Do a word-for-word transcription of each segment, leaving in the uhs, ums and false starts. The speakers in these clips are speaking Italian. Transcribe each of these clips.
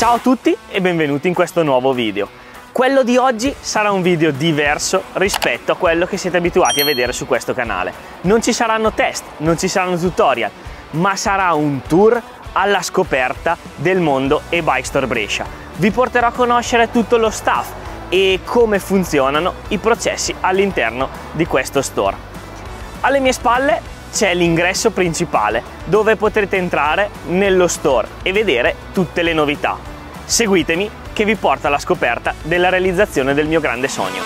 Ciao a tutti e benvenuti in questo nuovo video. Quello di oggi sarà un video diverso rispetto a quello che siete abituati a vedere su questo canale. Non ci saranno test, non ci saranno tutorial, ma sarà un tour alla scoperta del mondo e-Bike Store Brescia. Vi porterò a conoscere tutto lo staff e come funzionano i processi all'interno di questo store. Alle mie spalle c'è l'ingresso principale dove potrete entrare nello store e vedere tutte le novità. Seguitemi che vi porta alla scoperta della realizzazione del mio grande sogno.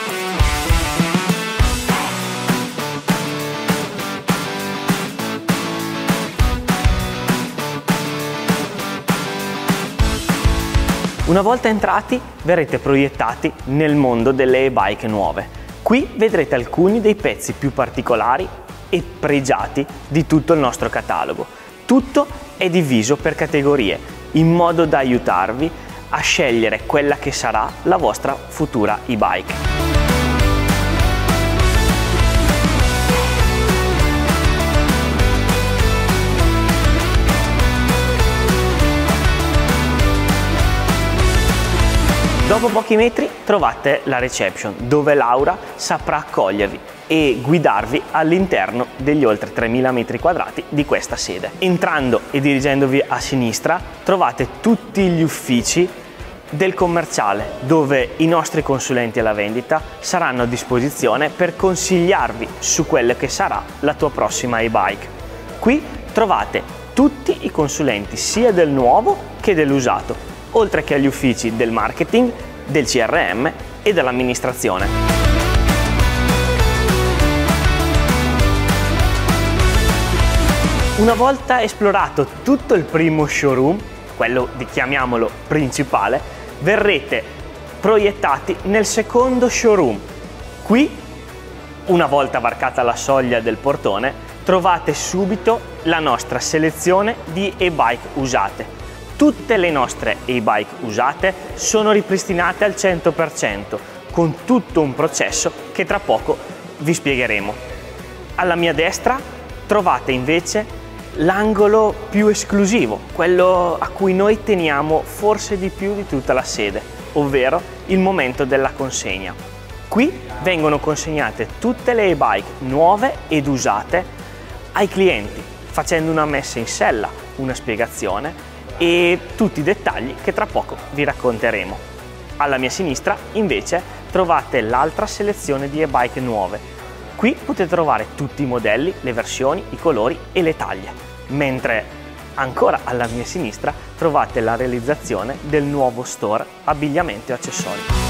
Una volta entrati verrete proiettati nel mondo delle e-bike nuove. Qui vedrete alcuni dei pezzi più particolari e pregiati di tutto il nostro catalogo. Tutto è diviso per categorie in modo da aiutarvi a scegliere quella che sarà la vostra futura e-bike. Dopo pochi metri trovate la reception, dove Laura saprà accogliervi e guidarvi all'interno degli oltre tremila metri quadrati di questa sede. Entrando e dirigendovi a sinistra trovate tutti gli uffici del commerciale, dove i nostri consulenti alla vendita saranno a disposizione per consigliarvi su quella che sarà la tua prossima e-bike. Qui trovate tutti i consulenti sia del nuovo che dell'usato, oltre che agli uffici del marketing, del C R M e dell'amministrazione. Una volta esplorato tutto il primo showroom, quello di chiamiamolo principale, verrete proiettati nel secondo showroom. Qui, una volta varcata la soglia del portone, trovate subito la nostra selezione di e-bike usate. Tutte le nostre e-bike usate sono ripristinate al cento per cento con tutto un processo che tra poco vi spiegheremo. Alla mia destra trovate invece l'angolo più esclusivo, quello a cui noi teniamo forse di più di tutta la sede, ovvero il momento della consegna. Qui vengono consegnate tutte le e-bike nuove ed usate ai clienti, facendo una messa in sella, una spiegazione e tutti i dettagli che tra poco vi racconteremo. Alla mia sinistra invece trovate l'altra selezione di e-bike nuove. Qui potete trovare tutti i modelli, le versioni, i colori e le taglie, mentre ancora alla mia sinistra trovate la realizzazione del nuovo store abbigliamento e accessori.